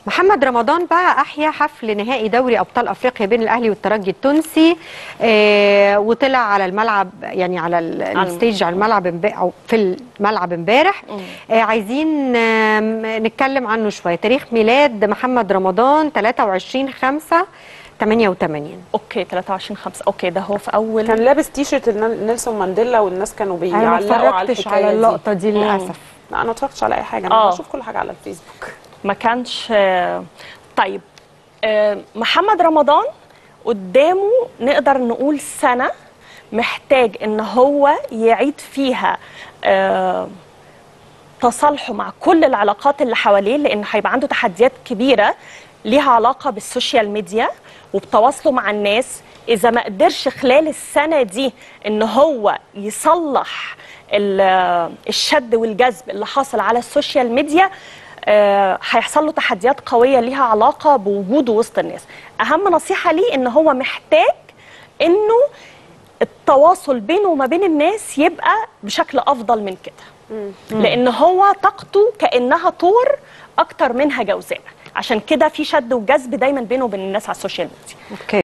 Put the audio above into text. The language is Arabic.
محمد رمضان بقى احيا حفل نهائي دوري ابطال افريقيا بين الاهلي والترجي التونسي، وطلع على الملعب، يعني على الستيج، على الملعب او في الملعب امبارح. عايزين نتكلم عنه شويه. تاريخ ميلاد محمد رمضان 23/5/88. اوكي 23/5. اوكي ده هو في اول كان لابس تيشرت نيلسون مانديلا والناس كانوا بيعلقوا على الحكايه على اللقطه دي للاسف. لا انا ما اتفرجتش على اي حاجه، انا بشوف كل حاجه على الفيسبوك. ما كانش. طيب محمد رمضان قدامه نقدر نقول سنة محتاج ان هو يعيد فيها تصالحه مع كل العلاقات اللي حواليه، لان هيبقى عنده تحديات كبيرة ليها علاقة بالسوشيال ميديا وبتواصله مع الناس. إذا ما قدرش خلال السنة دي إن هو يصلح الشد والجذب اللي حاصل على السوشيال ميديا، هيحصل له تحديات قوية ليها علاقة بوجوده وسط الناس. أهم نصيحة ليه إن هو محتاج إنه التواصل بينه وما بين الناس يبقى بشكل أفضل من كده، لأن هو طاقته كأنها طور أكتر منها جوزاء، عشان كده في شد وجذب دايما بينه وبين الناس على السوشيال ميديا. اوكي.